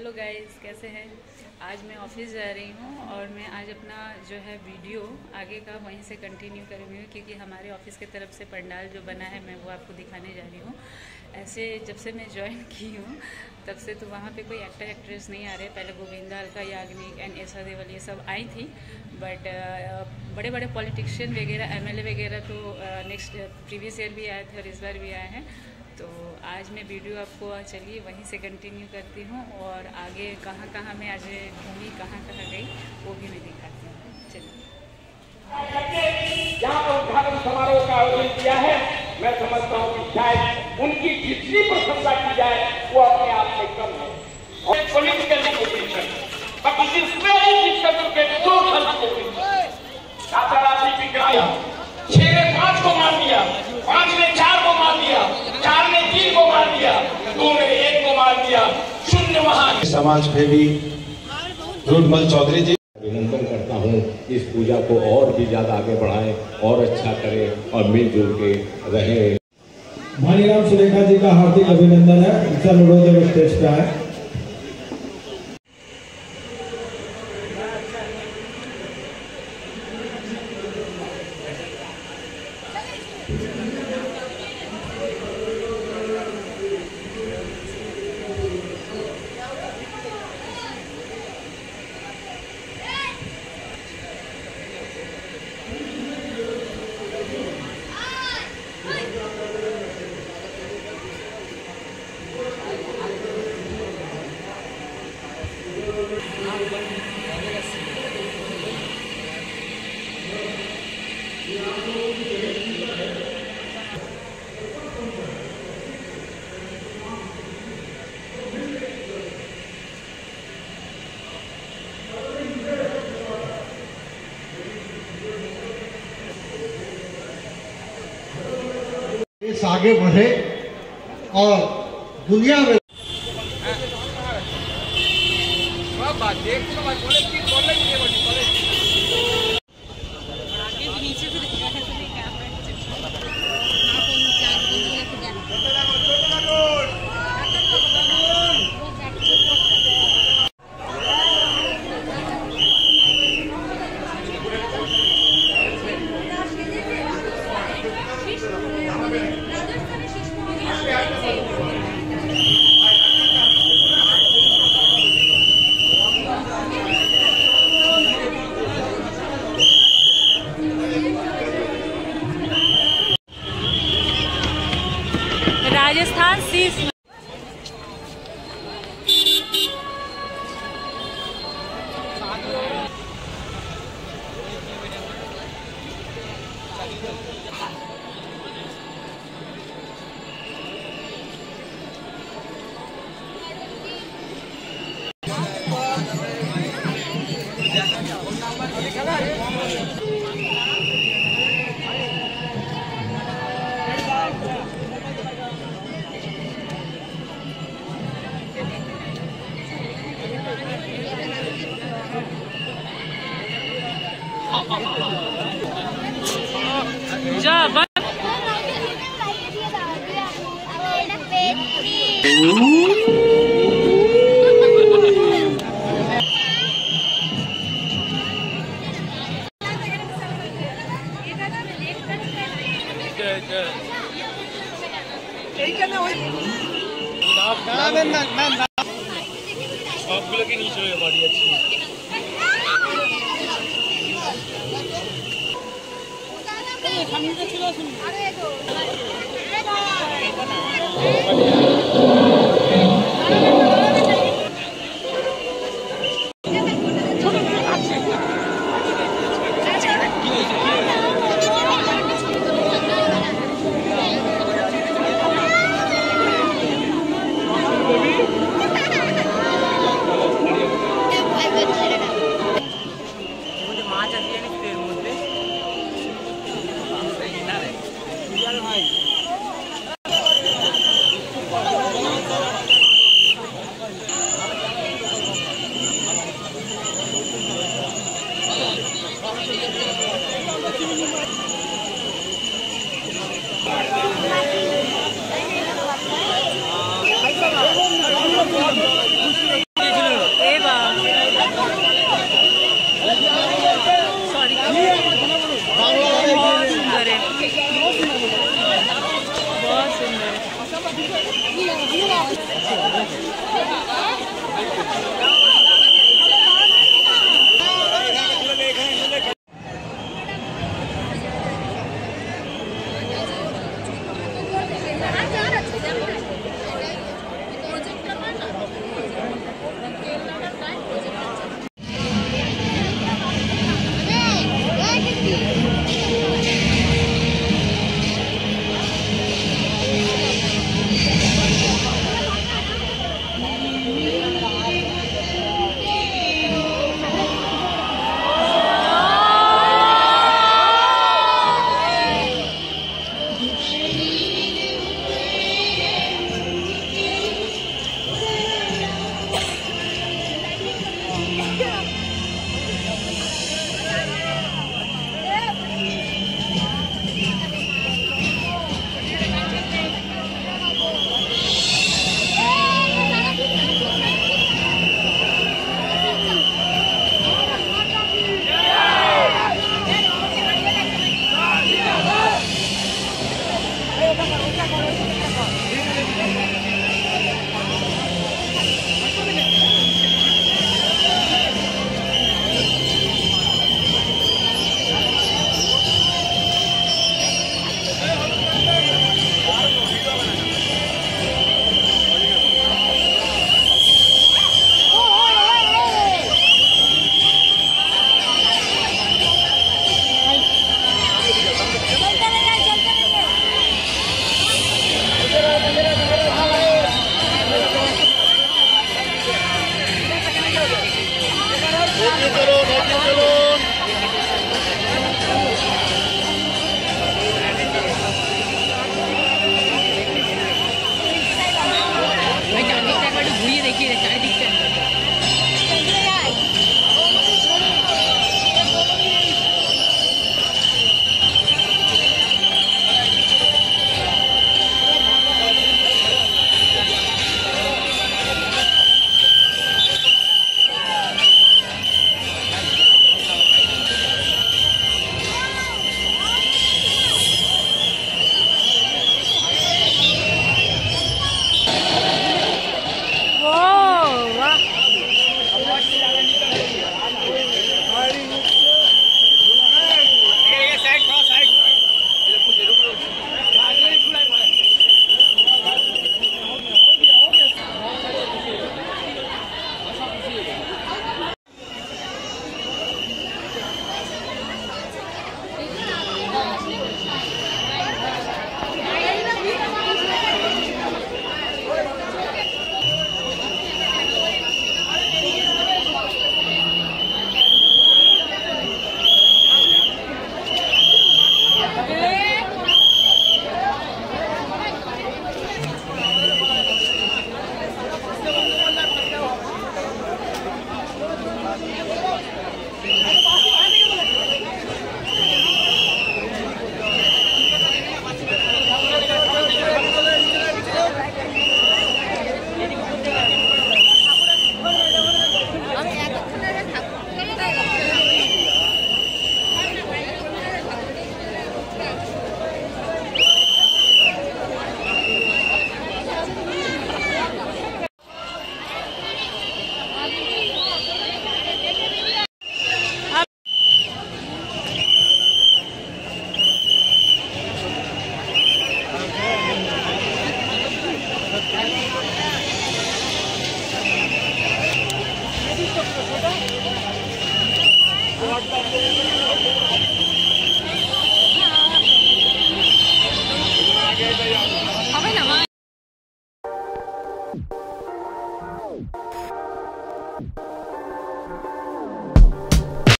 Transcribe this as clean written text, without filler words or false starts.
Hello guys, कैसे हैं। आज मैं ऑफिस जा रही हूँ और मैं आज अपना जो है वीडियो आगे का वहीं से कंटिन्यू करूँगी, क्योंकि हमारे ऑफिस की तरफ से पंडाल जो बना है मैं वो आपको दिखाने जा रही हूँ। ऐसे जब से मैं ज्वाइन की हूँ तब से तो वहाँ पे कोई एक्टर एक्ट्रेस नहीं आ रहे। पहले गोविंदा, अलका याग्निक एंड ऐसा देवल ये सब आई थी, बट बड़े बड़े पॉलिटिशियन वगैरह, एमएलए वगैरह तो नेक्स्ट प्रीवियस ईयर भी आए थे और इस बार भी आए हैं। तो आज मैं वीडियो आपको चलिए वहीं से कंटिन्यू करती हूँ और आगे कहाँ कहाँ मैं आज घूमी, कहाँ कहाँ गई वो भी मैं दिखाती हूँ। चलिए। यहाँ पर उद्घाटन समारोह का आयोजन किया है। मैं समझता हूँ कि शायद उनकी जितनी प्रशंसा की जाए वो अपने आप में कम है। और political position, but it is very difficult to get social position. राजा राजी की ग्राम 6 ने 5 को मार दिया, 5 ने 4 को मार दिया, 4 ने 3 को मार दिया, 2 ने 1 को मार दिया, 0 वहां। समाज सेवी रुदमल चौधरी जी, अभिनंदन करता हूँ। इस पूजा को और भी ज्यादा आगे बढ़ाएं और अच्छा करें और मिलजुल के रहें। भानीराम सुलेखा जी का हार्दिक अभिनंदन है। चल रोज स्टेज पे आए। देश आगे बढ़े और दुनिया में राजस्थान शीर्ष जा সবগুলো কি নিচে হয়ে বাড়ি আছে। है।